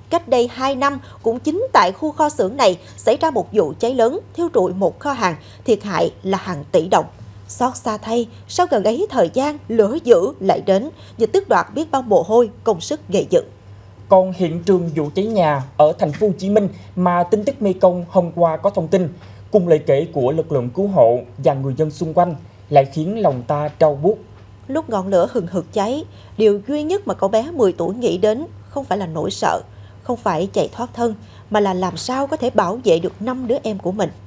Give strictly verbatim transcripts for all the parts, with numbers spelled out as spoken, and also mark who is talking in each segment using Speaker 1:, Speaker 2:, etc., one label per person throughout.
Speaker 1: cách đây hai năm cũng chính tại khu kho xưởng này xảy ra một vụ cháy lớn, thiêu rụi một kho hàng, thiệt hại là hàng tỷ đồng. Xót xa thay, sau gần ấy thời gian, lửa dữ lại đến và tước đoạt biết bao mồ hôi, công sức gây dựng.
Speaker 2: Còn hiện trường vụ cháy nhà ở thành phố Hồ Chí Minh mà tin tức Mekong hôm qua có thông tin, cùng lời kể của lực lượng cứu hộ và người dân xung quanh lại khiến lòng ta trao buốt.
Speaker 1: Lúc ngọn lửa hừng hực cháy, điều duy nhất mà cậu bé mười tuổi nghĩ đến không phải là nỗi sợ, không phải chạy thoát thân, mà là làm sao có thể bảo vệ được năm đứa em của mình.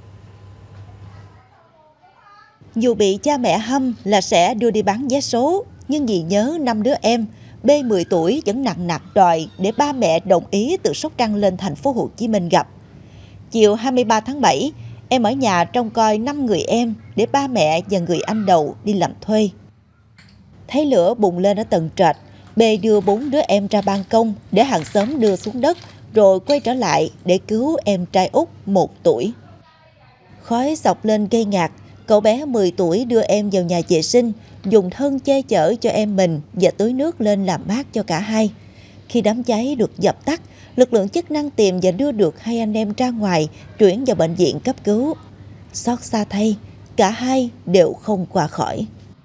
Speaker 1: Dù bị cha mẹ hăm là sẽ đưa đi bán vé số, nhưng vì nhớ năm đứa em, B mười tuổi vẫn nặng nặc đòi để ba mẹ đồng ý từ Sóc Trăng lên thành phố Hồ Chí Minh gặp. Chiều hai mươi ba tháng bảy, em ở nhà trông coi năm người em để ba mẹ và người anh đầu đi làm thuê. Thấy lửa bùng lên ở tầng trệt, B đưa bốn đứa em ra ban công để hàng xóm đưa xuống đất, rồi quay trở lại để cứu em trai út một tuổi. Khói xộc lên gây ngạt, cậu bé mười tuổi đưa em vào nhà vệ sinh, dùng thân che chở cho em mình và tưới nước lên làm mát cho cả hai. Khi đám cháy được dập tắt, lực lượng chức năng tìm và đưa được hai anh em ra ngoài, chuyển vào bệnh viện cấp cứu. Xót xa thay, cả hai đều không qua khỏi.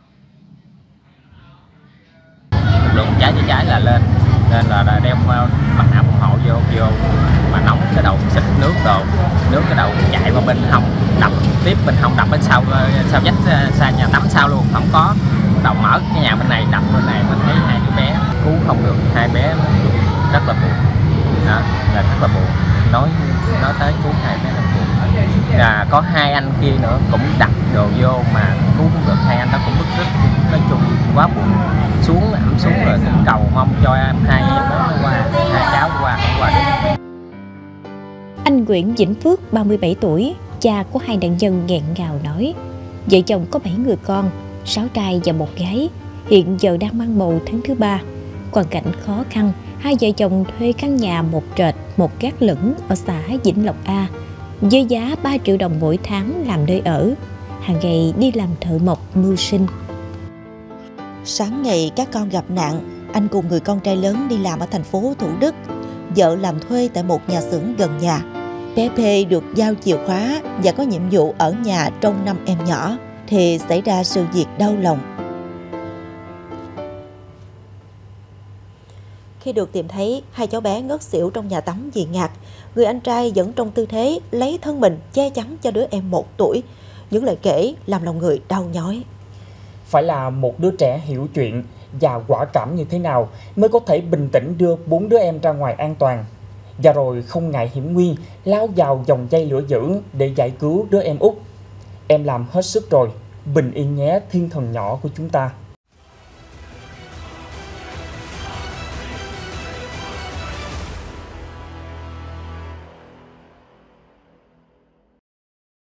Speaker 3: Lực lượng cháy chữa cháy là lên, nên là đem mặt nạ phòng hộ vô, vô mà nóng cái đầu xịt nước đồ, nước cái đầu chạy qua bên hông, đập tiếp bên hông, đập bên sau sau vách xa nhà tắm sau luôn, không có. Đầu mở cái nhà bên này, đập bên này, mình thấy hai đứa bé cứu không được, hai bé rất là buồn, đó, là rất là buồn. Nói nói tới cứu hai bé là buồn. Là có hai anh kia nữa cũng đặt đồ vô mà cứu không được, hai anh đó cũng bức rứt, nói chung quá buồn. Xuống ẩm xuống rồi cầu mong cho em hai em đó nó qua, hai cháu qua không qua được.
Speaker 4: Anh Nguyễn Vĩnh Phước, ba mươi bảy tuổi, cha của hai nạn nhân nghẹn ngào nói: vợ chồng có bảy người con, sáu trai và một gái, hiện giờ đang mang bầu tháng thứ ba. Hoàn cảnh khó khăn, hai vợ chồng thuê căn nhà một trệt, một gác lửng ở xã Vĩnh Lộc A, với giá ba triệu đồng mỗi tháng làm nơi ở, hàng ngày đi làm thợ mộc mưu sinh.
Speaker 1: Sáng ngày các con gặp nạn, anh cùng người con trai lớn đi làm ở thành phố Thủ Đức, vợ làm thuê tại một nhà xưởng gần nhà. Bé P được giao chìa khóa và có nhiệm vụ ở nhà trông năm em nhỏ, thì xảy ra sự việc đau lòng. Khi được tìm thấy, hai cháu bé ngất xỉu trong nhà tắm vì ngạt. Người anh trai vẫn trong tư thế lấy thân mình che chắn cho đứa em một tuổi. Những lời kể làm lòng người đau nhói.
Speaker 2: Phải là một đứa trẻ hiểu chuyện và quả cảm như thế nào mới có thể bình tĩnh đưa bốn đứa em ra ngoài an toàn, và rồi không ngại hiểm nguy lao vào dòng dây lửa dữ để giải cứu đứa em út. Em làm hết sức rồi, bình yên nhé thiên thần nhỏ của chúng ta.